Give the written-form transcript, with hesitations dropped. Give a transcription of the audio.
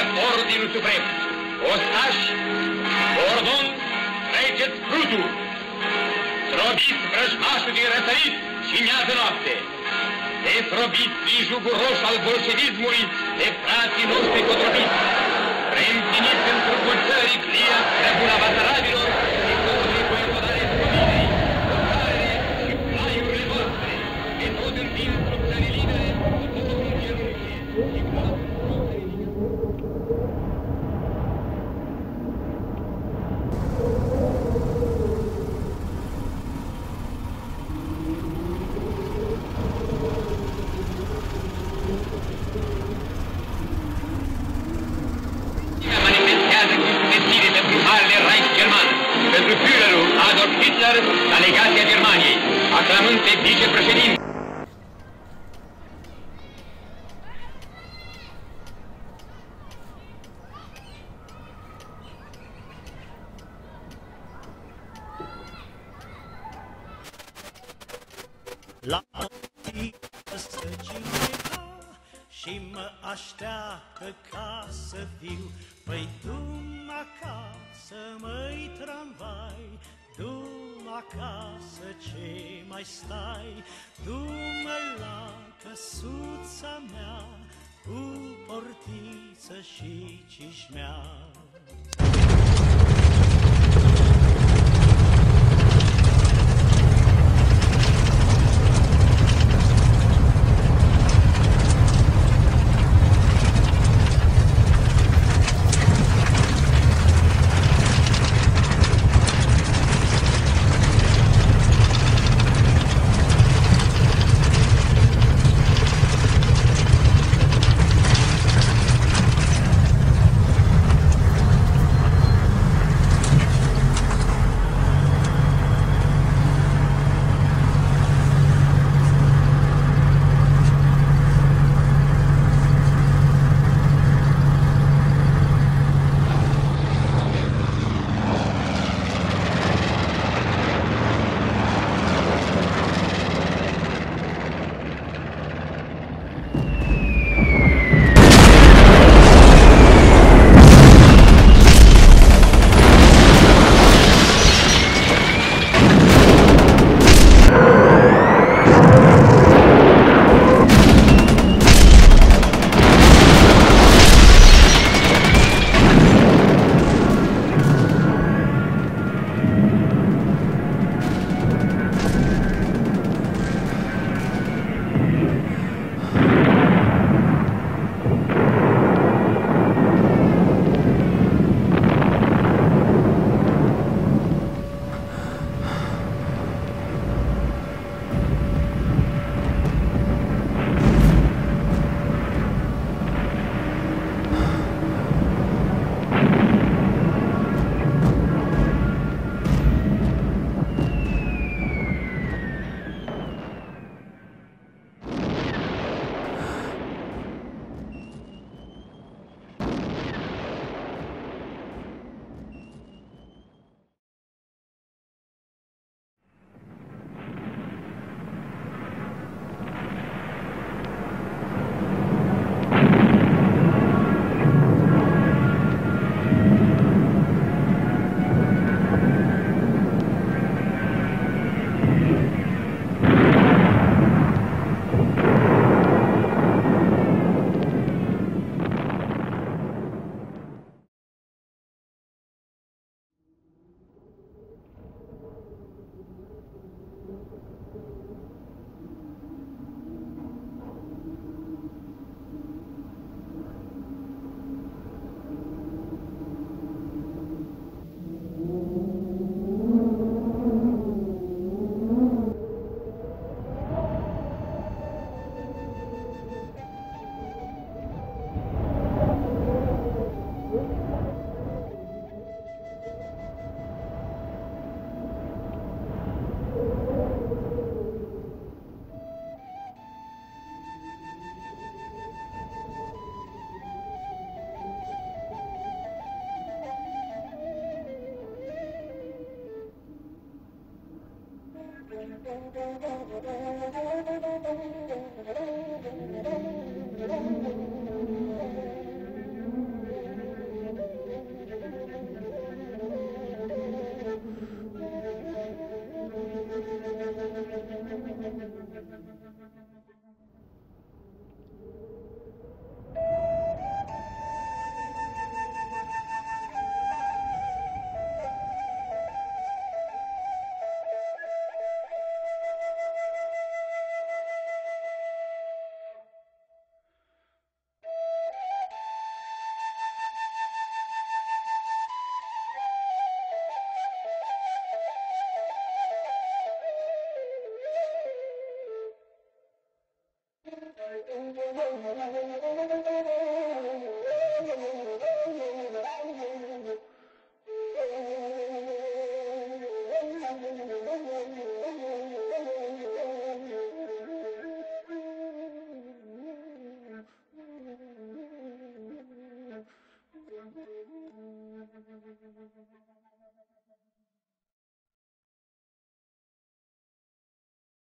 Ordinul Suprem. Ostași, ordon, treceți frutul. Zdrobiți vrăjmașul din răsărit și miază noapte. Dezdrobiți din jugul roșu al bolșevismului de frații noștri cotrobiți. Reîmpiniți în trupul țării clia trebuna basarabilor și codrii cu erodare sluminei, păcare și plaiurile voastre, de tot învin trup țării libere, cu poporul în genunchi și glas trup țării libere. Pentru Führerul Adolf Hitler, delegația Germaniei, aclamând pe vicepreședinte. La noapte săgeata și mă așteaptă ca să fiu. Păi du-mi acasă, măi tramvai, du-mi acasă, ce mai stai? Du-mă la căsuța mea, cu portiță și cișmea.